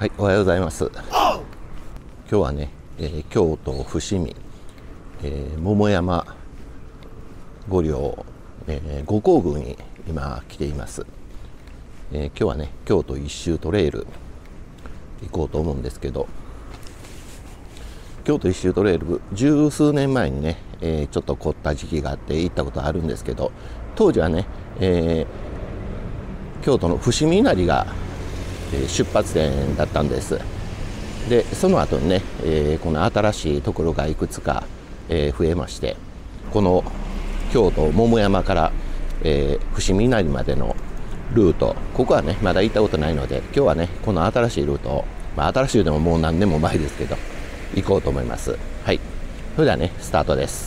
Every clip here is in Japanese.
はい、おはようございます。今日はね、京都伏見、桃山御陵、五香宮に今来ています。今日はね、京都一周トレイル行こうと思うんですけど、京都一周トレイル十数年前にね、ちょっと凝った時期があって行ったことあるんですけど、当時はね、京都の伏見稲荷が出発点だったんです。でその後にね、この新しいところがいくつか、増えまして、この京都桃山から、伏見稲荷までのルート、ここはねまだ行ったことないので、今日はねこの新しいルートを、新しいでももう何年も前ですけど行こうと思います。はい、それではねスタートです。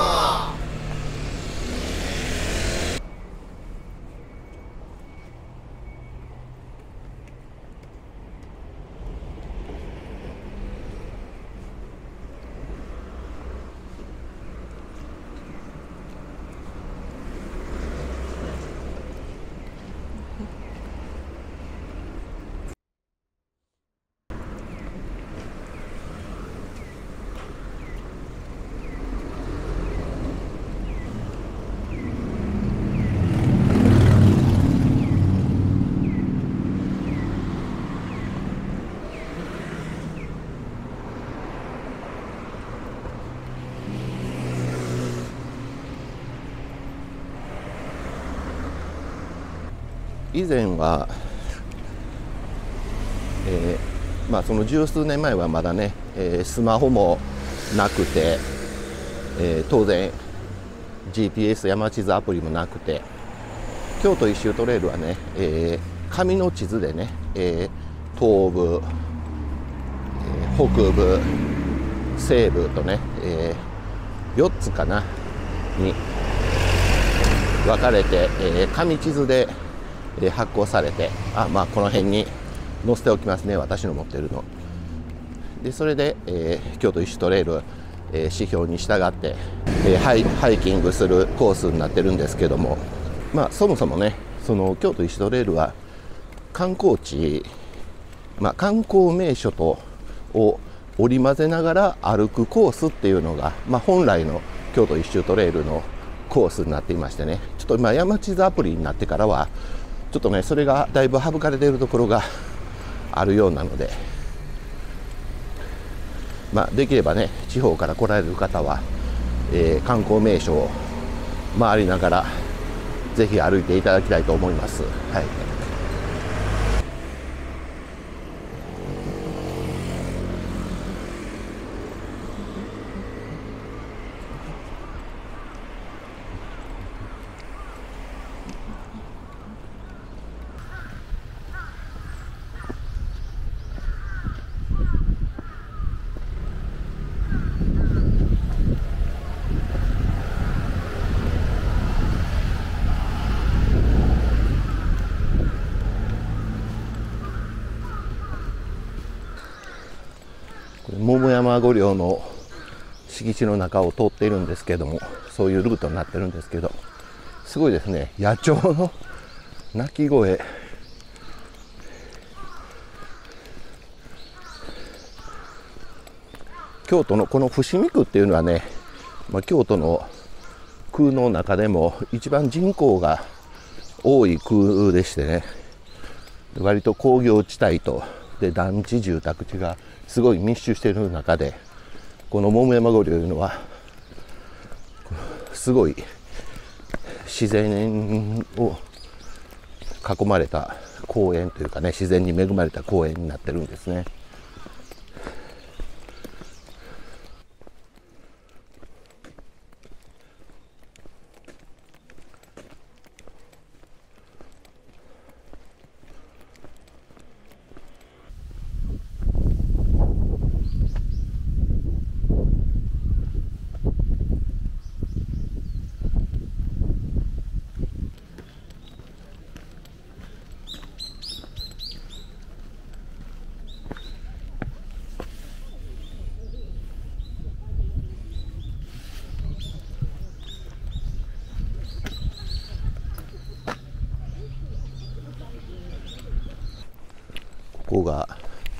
以前は、その十数年前はまだね、スマホもなくて、当然 GPS 山地図アプリもなくて、京都一周トレイルはね、紙の地図でね、東部、北部、西部とね、4つかなに分かれて、紙地図で発行されて、この辺に載せておきますね、私の持ってるので。それで、京都一周トレイル、指標に従って、ハイキングするコースになってるんですけども、そもそもね、その京都一周トレイルは観光地、観光名所を織り交ぜながら歩くコースっていうのが、本来の京都一周トレイルのコースになっていましてね、ちょっと今山地図アプリになってからはちょっとねそれがだいぶ省かれているところがあるようなので、できればね地方から来られる方は、観光名所を回りながらぜひ歩いていただきたいと思います。はい、桃山御陵の敷地の中を通っているんですけども、そういうルートになってるんですけど、すごいですね、野鳥の鳴き声、京都のこの伏見区っていうのはね、京都の区の中でも一番人口が多い区でしてね、割と工業地帯とで団地住宅地がすごい密集している中で、この桃山御陵というのはすごい自然を囲まれた公園というかね、自然に恵まれた公園になってるんですね。ここが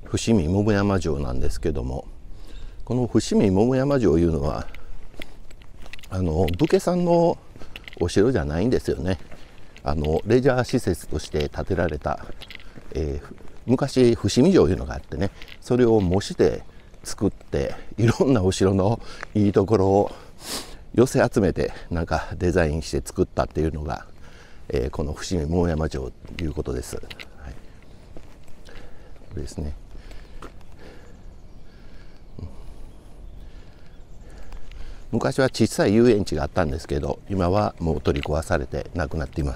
伏見桃山城なんですけども、この伏見桃山城いうのは武家さんのお城じゃないんですよね。レジャー施設として建てられた、昔伏見城いうのがあってね、それを模して作って、いろんなお城のいいところを寄せ集めてなんかデザインして作ったっていうのが、この伏見桃山城ということです。はい、これですね。昔は小さい遊園地があったんですけど、今はもう取り壊されてなくなっています。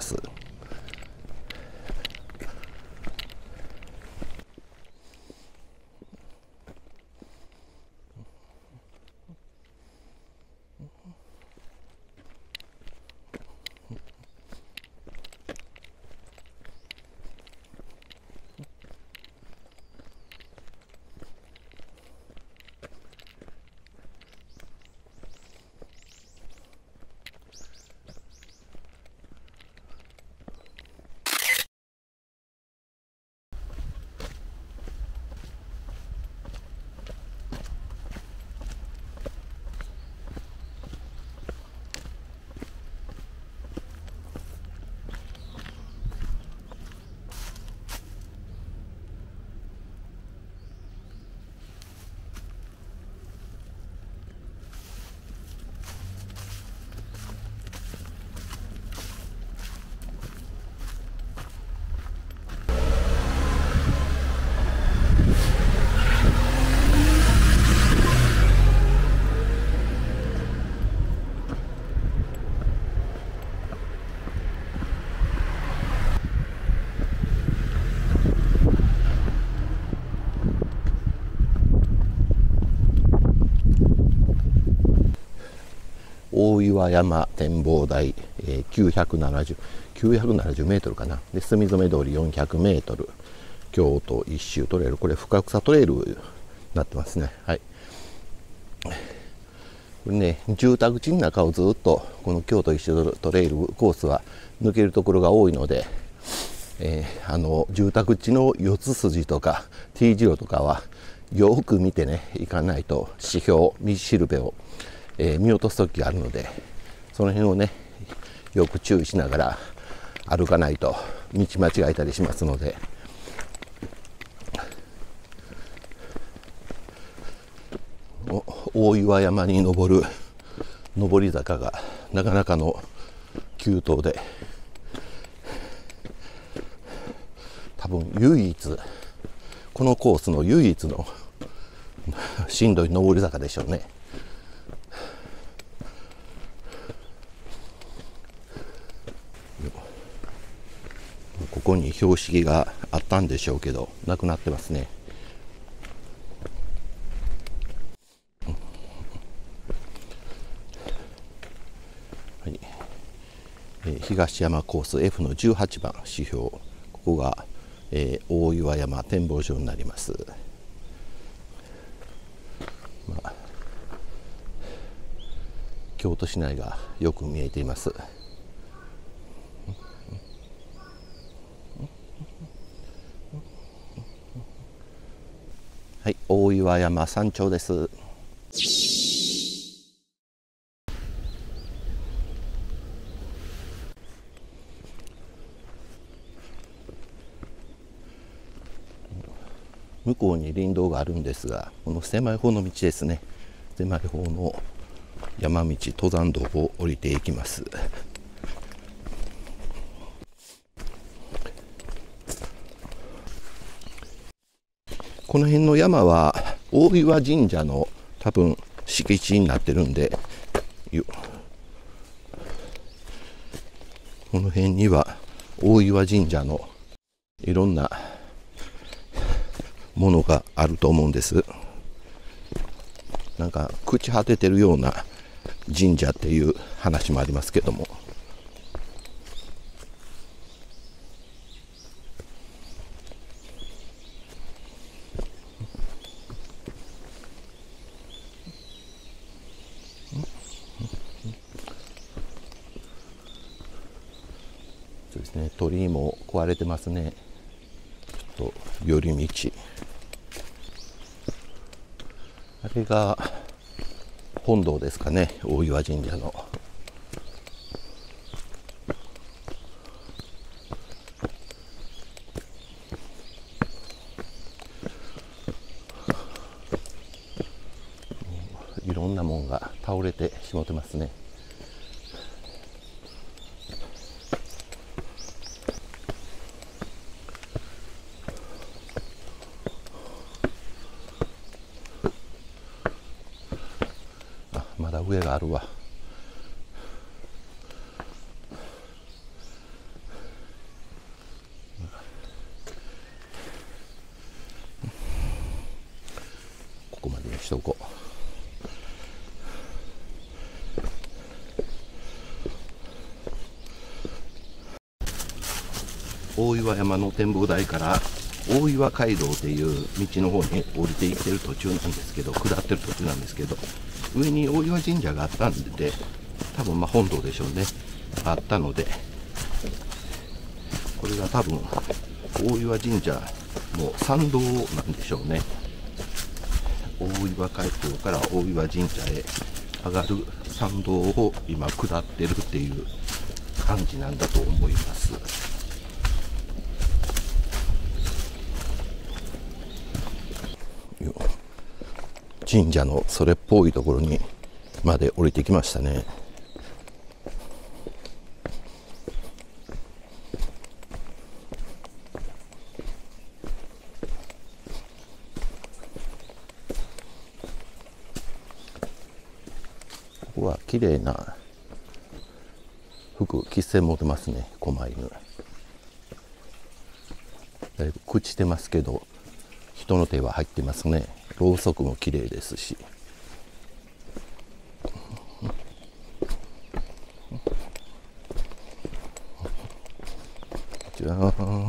大岩山展望台、970メートルかな。で、墨染通り400メートル。京都一周トレイル、これ深草トレイルになってますね。はい。これね、住宅地の中をずっとこの京都一周トレイルコースは抜けるところが多いので、住宅地の四つ筋とか T 字路とかはよく見てね、行かないと指標、道しるべを見落とす時があるので、その辺をねよく注意しながら歩かないと道間違えたりしますので、大岩山に登る上り坂がなかなかの急登で、多分唯一このコースの唯一のしんどい上り坂でしょうね。ここに標識があったんでしょうけど、なくなってますね。はい、東山コース F の18番指標、ここが、大岩山展望所になります。京都市内がよく見えています。はい、大岩山山頂です。向こうに林道があるんですが、この狭い方の道ですね。狭い方の山道、登山道を降りていきます。この辺の山は大岩神社の多分敷地になってるんで、この辺には大岩神社のいろんなものがあると思うんです。なんか朽ち果ててるような神社っていう話もありますけども、そうですね、鳥居も壊れてますね。ちょっと寄り道。 あれが本堂ですかね、大岩神社の。いろんなもんが倒れてしまってますね。あ、まだ上があるわ。ここまでにしとこう。大岩山の展望台から大岩街道っていう道の方に降りていってる途中なんですけど、下ってる途中なんですけど、上に大岩神社があったんで、多分まあ本堂でしょうね、あったので、これが多分大岩神社の参道なんでしょうね。大岩街道から大岩神社へ上がる参道を今下ってるっていう感じなんだと思います。神社のそれっぽいところにまで降りてきましたね。ここは綺麗な服着せ持ってますね、狛犬。だいぶ朽ちてますけど人の手は入ってますね。ろうそくも綺麗ですし。じゃあ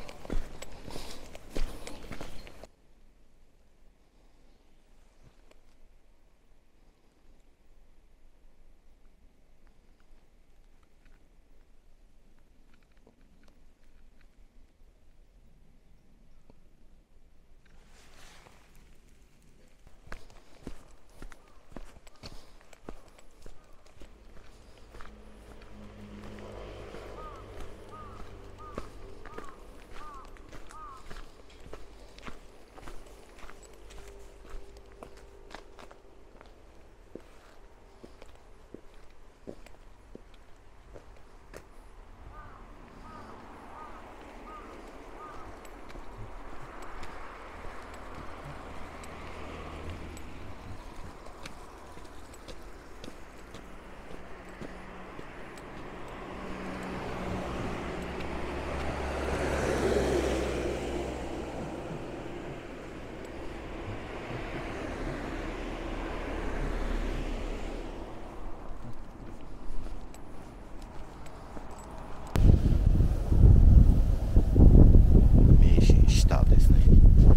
名刺下ですね。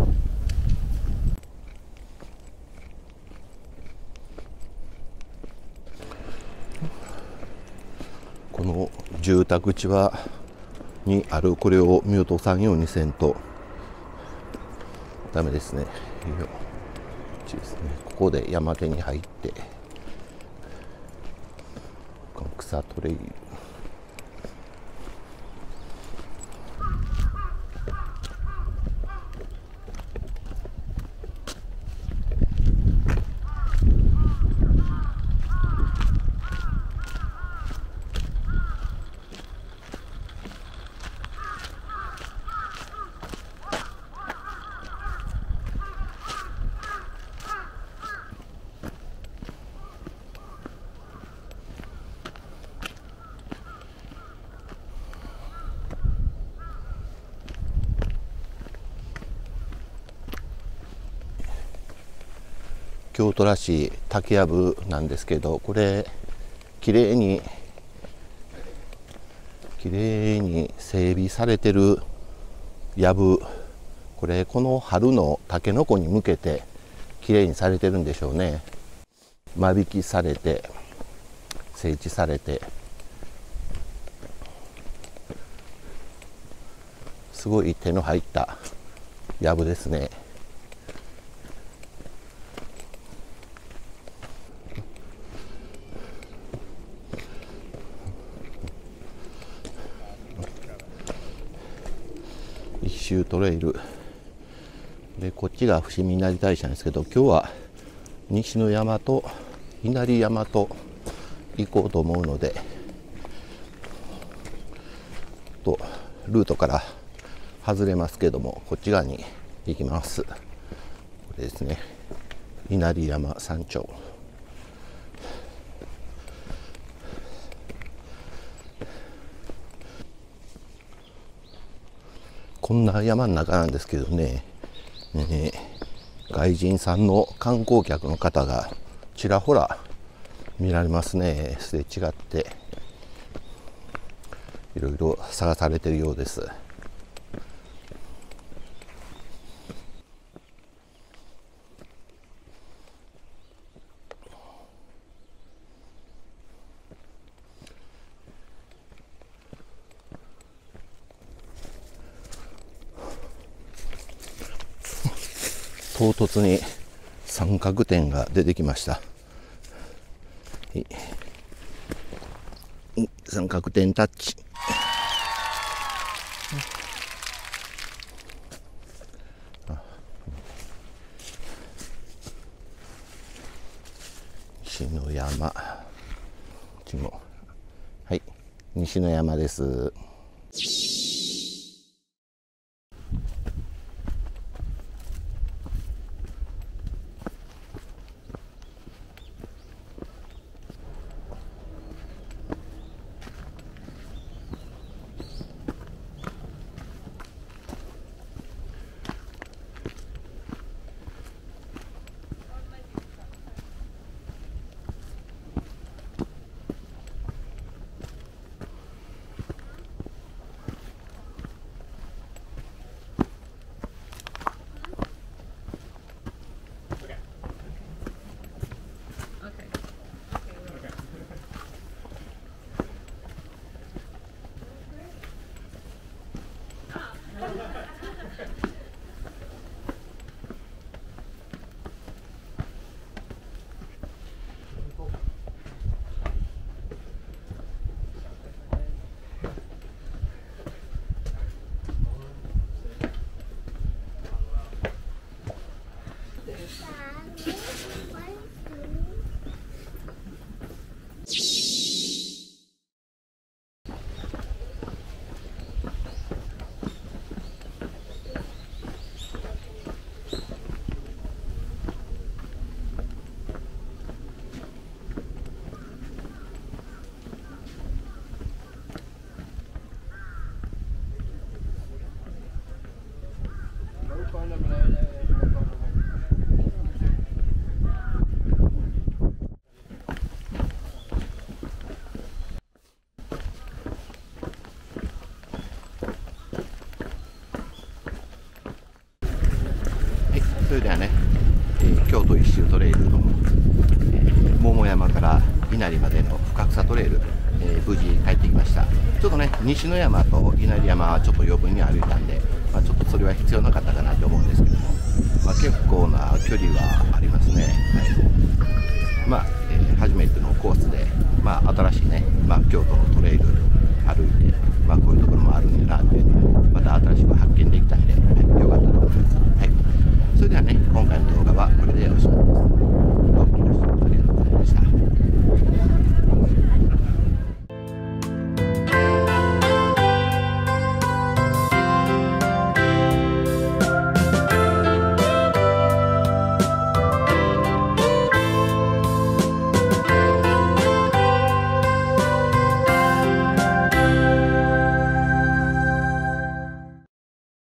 この住宅地にあるこれを見落とさんようにせんとダメですね。ここで山手に入ってこの草トレイル、京都らしい竹やぶなんですけど、これきれいに整備されてるやぶ、これこの春のタケノコに向けてきれいにされてるんでしょうね。間引きされて整地されて、すごい手の入ったやぶですね。 周トレイルで、こっちが伏見稲荷大社なんですけど、今日は西の山と稲荷山と行こうと思うので、ルートから外れますけども、こっち側に行きます。これですね、稲荷山山頂。こんな山の中なんですけどね、外人さんの観光客の方がちらほら見られますね。すれ違っていろいろ探されているようです。唐突に三角点が出てきました。三角点タッチ。西の山。こっちも。はい、西の山です。それではね、京都一周トレイルの、桃山から稲荷までの深草トレイル、無事帰ってきました。ちょっとね、西の山と稲荷山はちょっと余分に歩いたんで、ちょっとそれは必要なかったかなと思うんですけども、結構な距離はありますね。はい、初めてのコースで、新しいね、京都の